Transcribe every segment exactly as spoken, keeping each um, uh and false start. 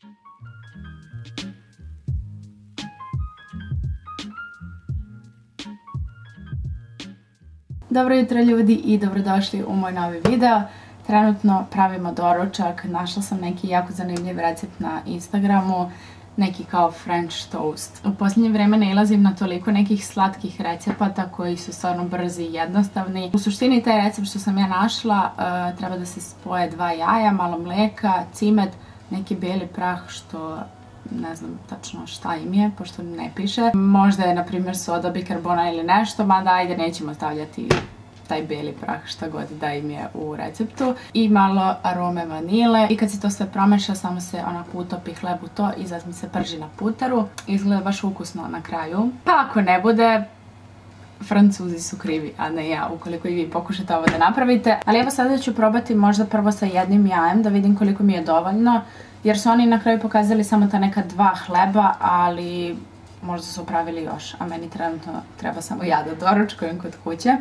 Dobro jutro ljudi i dobrodošli u moj novi video. Trenutno pravimo doručak, našla sam neki jako zanimljiv recept na Instagramu, neki kao French toast. U posljednje vrijeme nailazim na toliko nekih slatkih recepata koji su stvarno brzi i jednostavni. U suštini taj recept što sam ja našla treba da se spoje dva jaja, malo mlijeka, cimet, neki bijeli prah što ne znam tačno šta im je, pošto ne piše. Možda je, na primjer, soda, bikarbona ili nešto, mada ajde nećemo stavljati taj bijeli prah, šta god da im je u receptu. I malo arome vanile. I kad se to sve promeša, samo se onako utopi hleb u to i zatim se prži na puteru. Izgleda baš ukusno na kraju. Pa ako ne bude, Francuzi su krivi, a ne ja, ukoliko i vi pokušate ovo da napravite. Ali evo sada ću probati možda prvo sa jednim jajem, da vidim koliko mi je dovoljno. Jer su oni na kraju pokazali samo ta neka dva hleba, ali možda su pravili još, a meni trenutno treba samo ja da doručkujem kod kuće.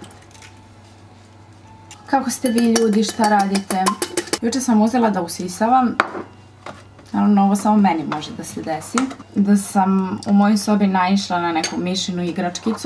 Kako ste vi ljudi, šta radite? Juče sam uzela da usisavam, naravno ovo samo meni može da se desi, da sam u mojoj sobi naišla na neku mišinu igračkicu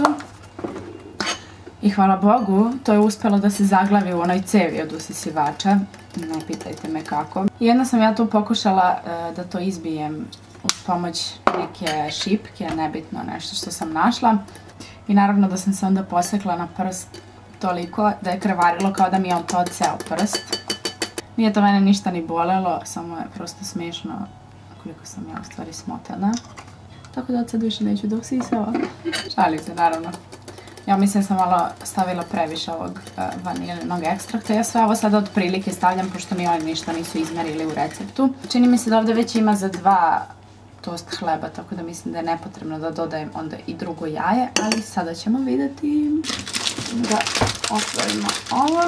i hvala Bogu to je uspjelo da se zaglavi u onoj cevi od usisivača. Ne pitajte me kako. I onda sam ja tu pokušala da to izbijem uz pomoć neke šipke, nebitno nešto što sam našla. I naravno da sam se onda posekla na prst toliko da je krvarilo kao da mi je to ceo prst. Nije to mene ništa ni bolelo, samo je prosto smiješno koliko sam ja u stvari smotana. Tako da od sad više neću da usisavam. Šalim se naravno. Ja mislim sam malo stavila previše ovog vaniljenog ekstrakta. Ja sve ovo sada otprilike stavljam pošto mi oni ništa nisu izmerili u receptu. Čini mi se da ovdje već ima za dva tost hleba, tako da mislim da je nepotrebno da dodajem onda i drugo jaje, ali sada ćemo vidjeti. Da otvorimo ovo.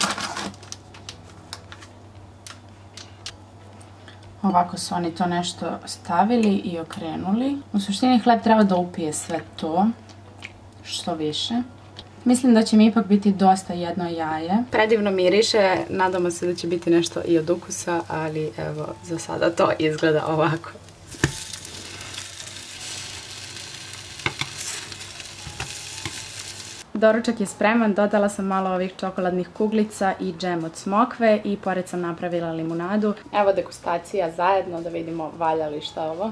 Ovako su oni to nešto stavili i okrenuli. U suštini hleb treba da upije sve to. Što više. Mislim da će mi ipak biti dosta jedno jaje. Predivno miriše, nadamo se da će biti nešto i od ukusa, ali evo, za sada to izgleda ovako. Doručak je spreman, dodala sam malo ovih čokoladnih kuglica i džem od smokve i pored sam napravila limunadu. Evo degustacija zajedno da vidimo valja li šta ovo.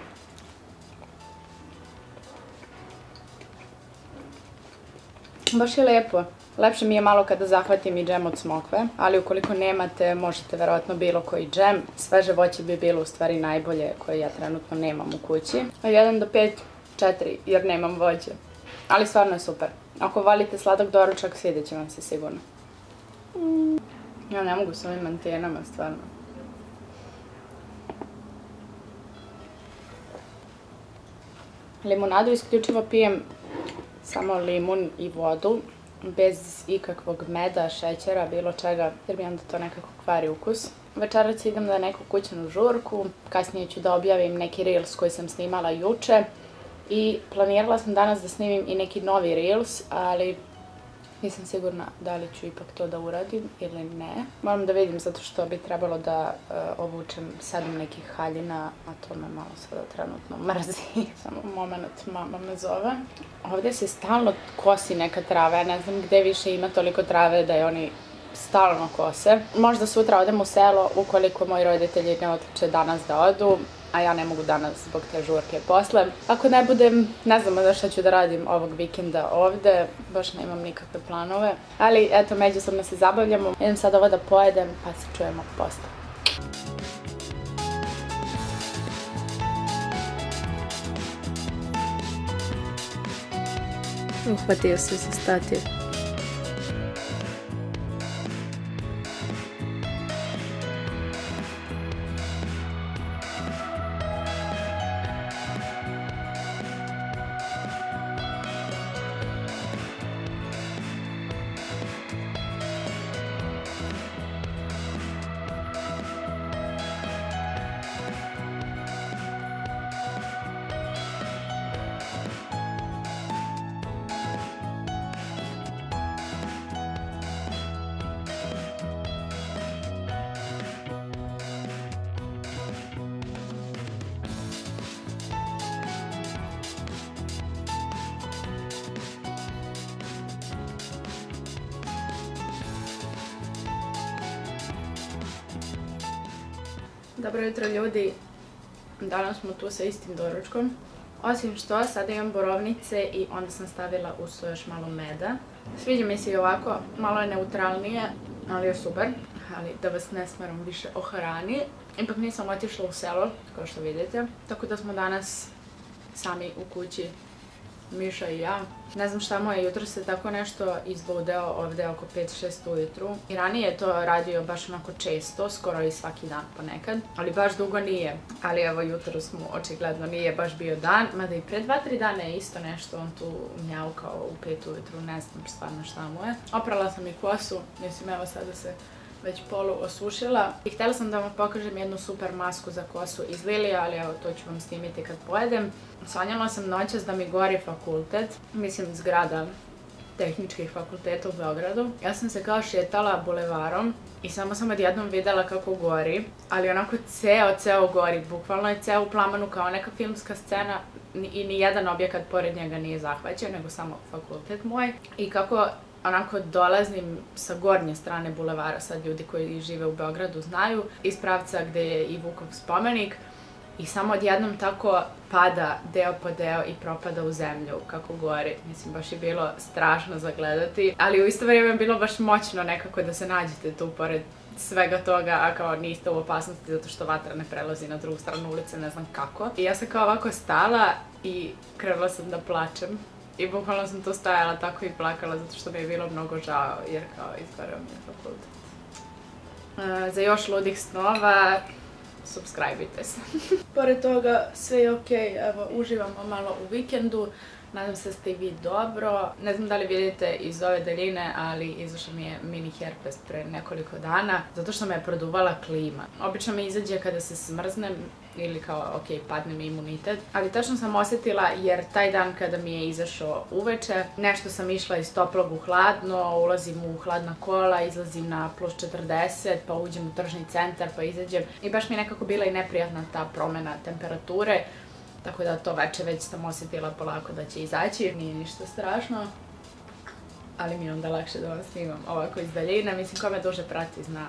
Baš je lijepo. Lepše mi je malo kada zahvatim i džem od smokve, ali ukoliko nemate, možete verovatno bilo koji džem. Sveže voće bi bilo u stvari najbolje koje ja trenutno nemam u kući. jedan do pet, četiri jer nemam voće. Ali stvarno je super. Ako volite sladak doručak, svidjet će vam se sigurno. Ja ne mogu s ovim antenama, stvarno. Limunadu isključivo pijem samo limun i vodu, bez ikakvog meda, šećera, bilo čega, jer mi onda to nekako kvari ukus. Večerac idem na neku kućnu žurku, kasnije ću da objavim neki reels koji sam snimala juče i planirala sam danas da snimim i neki novi reels, ali nisam sigurna da li ću ipak to da uradim ili ne. Moram da vidim zato što bi trebalo da obučem sedam nekih haljina, a to me malo sada trenutno mrzi. Samo moment, mama me zove. Ovdje se stalno kosi neka trava, ja ne znam gde više ima toliko trave da je oni stalno kose. Možda sutra odem u selo ukoliko moji roditelji ne odluče danas da odu, a ja ne mogu danas zbog te žurke posle. Ako ne budem, ne znam da šta ću da radim ovog vikenda ovde, baš nemam nikakve planove. Ali eto, međusobno se zabavljamo. Idem sad ovo da pojedem, pa se čujemo posle. Uhvatio se se stativ. Dobro jutro ljudi, danas smo tu sa istim doručkom. Osim što, sada imam borovnice i onda sam stavila uz to još malo meda. Sviđa mi se i ovako, malo je neutralnije, ali je super. Ali da vas ne smaram više o hrani. Ipak nisam otišla u selo, kao što vidite. Tako da smo danas sami u kući, Miša i ja. Ne znam šta moje, jutro se tako nešto izludeo ovde oko pet šest ujutru. I ranije je to radio baš onako često, skoro i svaki dan ponekad. Ali baš dugo nije. Ali evo jutro smo, očigledno nije baš bio dan. Mada i pre dva tri dana je isto nešto on tu mjaukao u pet ujutru, ne znam stvarno šta mu je. Oprala sam i kosu, mislim evo sada se već polu osušila. I htjela sam da vam pokažem jednu super masku za kosu iz Lilija, ali evo to ću vam snimiti kad pojedem. Sanjala sam noćas da mi gori fakultet, mislim zgrada tehničkih fakulteta u Beogradu. Ja sam se kao šetala bulevarom i samo sam odjednom videla kako gori, ali onako ceo, ceo gori, bukvalno je ceo u plamenu kao neka filmska scena i nijedan objekat pored njega nije zahvaćen, nego samo fakultet moj. I kako onako dolazim sa gornje strane bulevara, sad ljudi koji žive u Beogradu znaju, iz pravca gde je i Vukov spomenik i samo odjednom tako pada deo po deo i propada u zemlju kako gori. Mislim, baš je bilo strašno za gledati, ali u isto vrijeme je bilo baš moćno nekako da se nađete tu pored svega toga, a kao niste u opasnosti zato što vatra ne prelazi na drugu stranu ulice, ne znam kako. I ja sam kao ovako stala i krenula sam da plačem. I bukvalno sam tu stajala tako i plakala zato što mi je bilo mnogo žao jer kao izgoreo mi je fakultet. Uh, za još ludih snova, subscribe-ite se. Pored toga sve je okej, evo uživamo malo u vikendu. Nadam se da ste i vi dobro. Ne znam da li vidite iz ove daljine, ali izašao mi je mini herpes pre nekoliko dana, zato što me je produvala klima. Obično mi izađe kada se smrznem ili kao, ok, padne mi imunitet. Ali tačno sam osjetila jer taj dan kada mi je izašao uveče, nešto sam išla iz toplog u hladno, ulazim u hladna kola, izlazim na plus četrdeset, pa uđem u tržni centar, pa izađem. I baš mi je nekako bila i neprijatna ta promjena temperature. Tako da to veče već sam osjetila polako da će izaći, nije ništa strašno. Ali mi je onda lakše da vam snimam ovako iz daljine. Mislim, ko me duže prati zna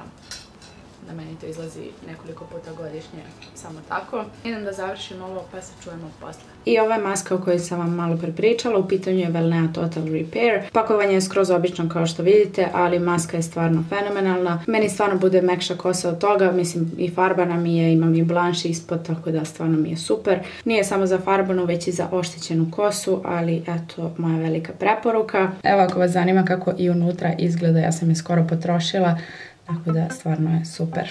da meni to izlazi nekoliko puta godišnje, samo tako. Idem da završim ovo pa se čujemo posle. I ova je maska o kojoj sam vam malo prepričala, u pitanju je Wellnea Total Repair. Pakovanje je skroz obično kao što vidite, ali maska je stvarno fenomenalna. Meni stvarno bude mekša kosa od toga, mislim i farbana mi je, imam i blanš ispod, tako da stvarno mi je super. Nije samo za farbanu, već i za oštećenu kosu, ali eto, moja velika preporuka. Evo ako vas zanima kako i unutra izgleda, ja sam je skoro potrošila. Tako da stvarno je super.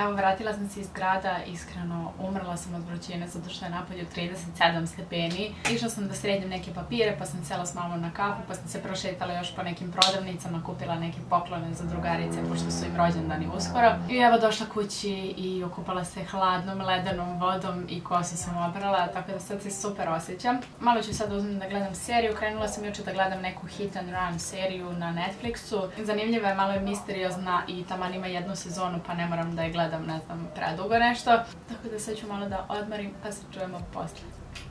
Evo, vratila sam se iz grada, iskreno umrla sam od vrućine zato što je napolju trideset sedam stepeni. Išla sam da sredim neke papire, pa sam sela s mamom na kafu, pa sam se prošetala još po nekim prodavnicama, kupila neke poklone za drugarice, pošto su im rođendani uskoro. I evo došla kući i okupala se hladnom, ledenom vodom i kosu sam oprala, tako da sad se super osjećam. Malo ću sad uzmem da gledam seriju, krenula sam juče da gledam neku Hit and Run seriju na Netflixu. Zanimljiva je, malo je misteriozna i taman ima jednu sezonu, pa ne moram da je gledam, ne znam, predugo nešto. Tako da sad ću malo da odmorim, pa se čujemo posle.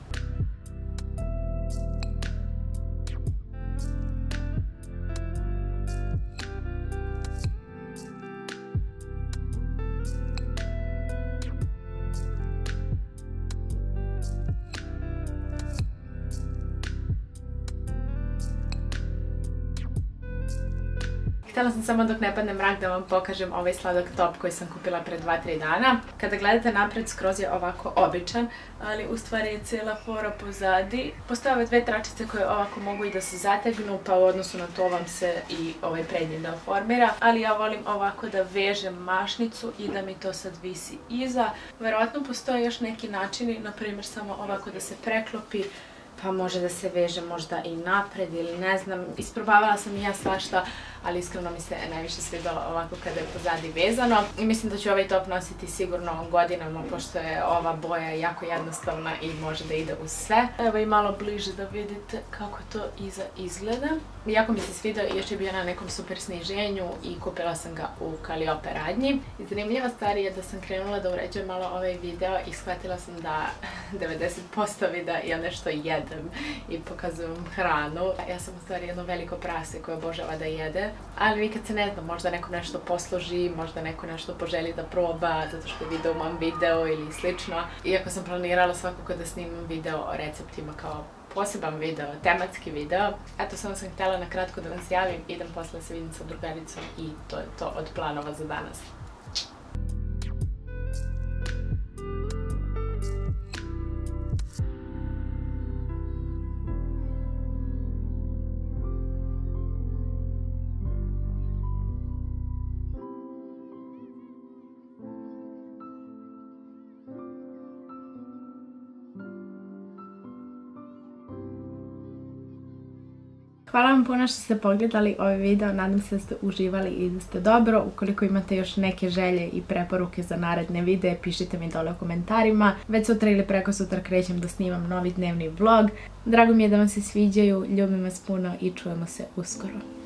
Htjela sam samo dok ne padne mrak da vam pokažem ovaj sladak top koji sam kupila pre dva tri dana. Kada gledate napred, skroz je ovako običan, ali u stvari je cijela fora pozadi. Postoje ove dve tračice koje ovako mogu i da se zategnu, pa u odnosu na to vam se i ovaj prednji deo formira. Ali ja volim ovako da vežem mašnicu i da mi to sad visi iza. Verovatno postoje još neki načini, na primjer samo ovako da se preklopi, pa može da se veže možda i napred ili ne znam. Isprobavala sam i ja svašta, ali iskreno mi se najviše svidalo ovako kada je pozadi vezano. I mislim da ću ovaj top nositi sigurno godinama, pošto je ova boja jako jednostavna i može da ide u sve. Evo i malo bliže da vidite kako to iza izgleda. Jako mi se svidao i još je bio na nekom super sniženju i kupila sam ga u Calliope radnji. I zanimljiva stvar je da sam krenula da uređujem malo ovaj video i shvatila sam da devedeset posto videa ja nešto jedem i pokazujem hranu. Ja sam u stvari jedno veliko prase koje obožava da jede, ali nikad se ne znam, možda neko nešto posluži, možda neko nešto poželi da proba zato što je video u mom video ili slično. Iako sam planirala svakako da snimam video o receptima kao poseban video, tematski video. Eto, samo sam htjela na kratko da vam se javim, idem posle da se vidim sa drugaricom i to je to od planova za danas. Hvala vam puno što ste pogledali ovaj video, nadam se da ste uživali i da ste dobro. Ukoliko imate još neke želje i preporuke za naredne videe, pišite mi dole u komentarima. Već sutra ili preko sutra krećem da snimam novi dnevni vlog. Drago mi je da vam se sviđaju, ljubim vas puno i čujemo se uskoro.